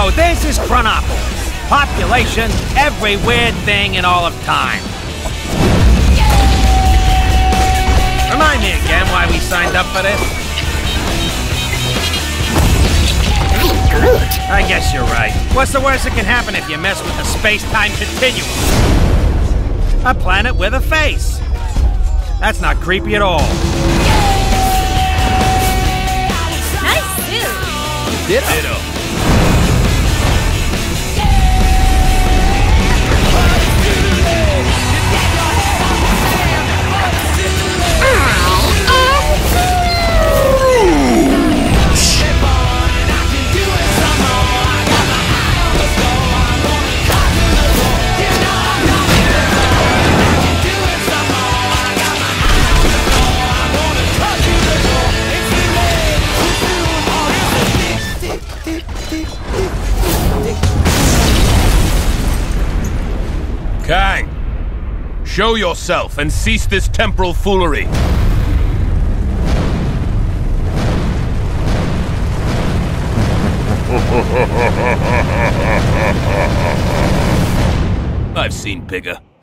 So this is Chronopolis. Population, every weird thing in all of time. Remind me again why we signed up for this? I guess you're right. What's the worst that can happen if you mess with the space-time continuum? A planet with a face. That's not creepy at all. Nice suit. Ditto. Kang, show yourself and cease this temporal foolery. I've seen bigger.